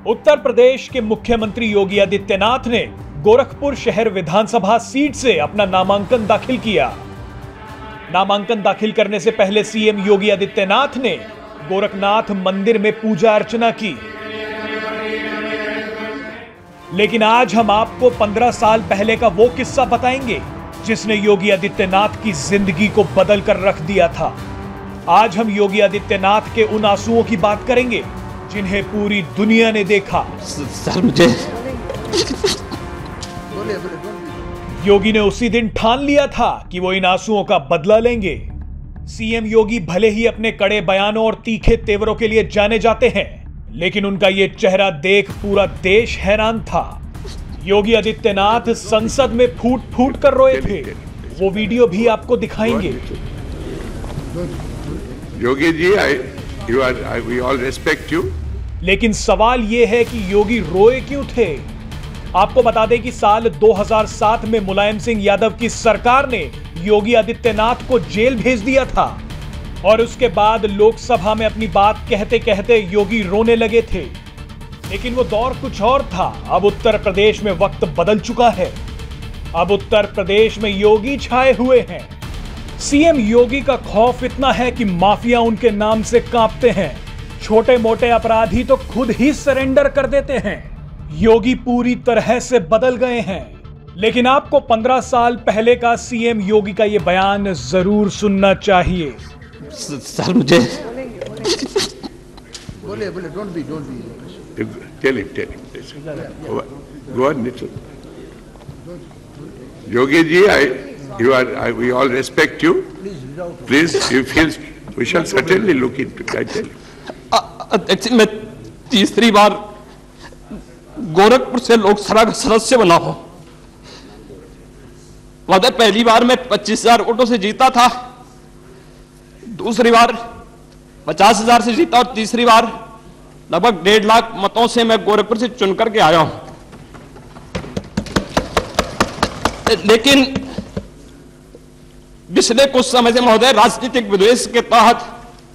उत्तर प्रदेश के मुख्यमंत्री योगी आदित्यनाथ ने गोरखपुर शहर विधानसभा सीट से अपना नामांकन दाखिल किया। नामांकन दाखिल करने से पहले सीएम योगी आदित्यनाथ ने गोरखनाथ मंदिर में पूजा अर्चना की। लेकिन आज हम आपको 15 साल पहले का वो किस्सा बताएंगे जिसने योगी आदित्यनाथ की जिंदगी को बदल कर रख दिया था। आज हम योगी आदित्यनाथ के उन आंसुओं की बात करेंगे जिन्हें पूरी दुनिया ने देखा। सर मुझे योगी ने उसी दिन ठान लिया था कि वो इन आंसुओं का बदला लेंगे। सीएम योगी भले ही अपने कड़े बयानों और तीखे तेवरों के लिए जाने जाते हैं, लेकिन उनका ये चेहरा देख पूरा देश हैरान था। योगी आदित्यनाथ संसद में फूट फूट कर रोए थे। वो वीडियो भी आपको दिखाएंगे। योगी ji, we all respect you. लेकिन सवाल यह है कि योगी रोए क्यों थे। आपको बता दें कि साल 2007 में मुलायम सिंह यादव की सरकार ने योगी आदित्यनाथ को जेल भेज दिया था और उसके बाद लोकसभा में अपनी बात कहते कहते योगी रोने लगे थे। लेकिन वो दौर कुछ और था। अब उत्तर प्रदेश में वक्त बदल चुका है। अब उत्तर प्रदेश में योगी छाए हुए हैं। सीएम योगी का खौफ इतना है कि माफिया उनके नाम से कांपते हैं। छोटे मोटे अपराधी तो खुद ही सरेंडर कर देते हैं। योगी पूरी तरह से बदल गए हैं। लेकिन आपको 15 साल पहले का सीएम योगी का यह बयान जरूर सुनना चाहिए। सर मुझे बोले don't be tell him go on Yogi ji, we all respect you. Please, we shall certainly look into it. I tell you. अध्यक्ष, मैं तीसरी बार गोरखपुर से लोकसभा का सदस्य बना हूं। महोदय, पहली बार मैं 25,000 वोटों से जीता था, दूसरी बार 50,000 से जीता और तीसरी बार लगभग 1.5 लाख मतों से मैं गोरखपुर से चुन करके आया हूं। लेकिन पिछले कुछ समय से महोदय राजनीतिक विद्वेष के तहत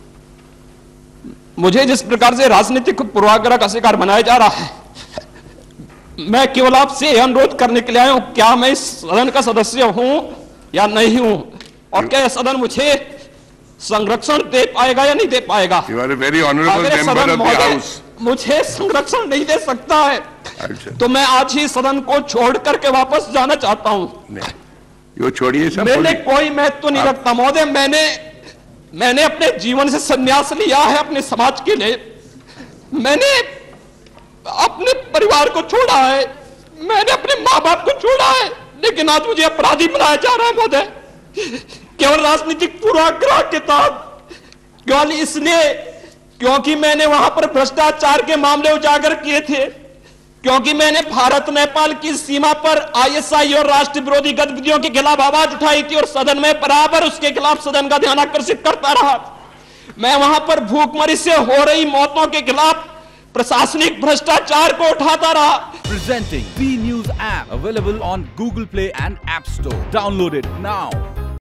मुझे जिस प्रकार से राजनीतिक पूर्वाग्रह का शिकार बनाया जा रहा है, मैं केवल आपसे अनुरोध करने के लिए आया हूं, क्या मैं इस सदन का सदस्य हूं या नहीं हूं, और क्या यह सदन मुझे संरक्षण दे पाएगा या नहीं दे पाएगा। You are a very honorable member of the house. मुझे संरक्षण नहीं दे सकता है, तो मैं आज ही सदन को छोड़ करके वापस जाना चाहता हूं। यो छोड़िए सब। मैंने कोई महत्व नहीं रखता महोदय। मैंने अपने जीवन से संन्यास लिया है अपने समाज के लिए। मैंने अपने परिवार को छोड़ा है, मैंने अपने माँ बाप को छोड़ा है, लेकिन आज मुझे अपराधी बनाया जा रहा है महोदय, केवल राजनीतिक पूर्वाग्रह के तहत। केवल इसलिए क्योंकि मैंने वहां पर भ्रष्टाचार के मामले उजागर किए थे, क्योंकि मैंने भारत नेपाल की सीमा पर आईएसआई और राष्ट्र विरोधी गतिविधियों के खिलाफ आवाज उठाई थी और सदन में बराबर उसके खिलाफ सदन का ध्यान आकर्षित करता रहा। मैं वहां पर भूखमरी से हो रही मौतों के खिलाफ प्रशासनिक भ्रष्टाचार को उठाता रहा। Presenting B News app available on Google Play and App Store. Download it now.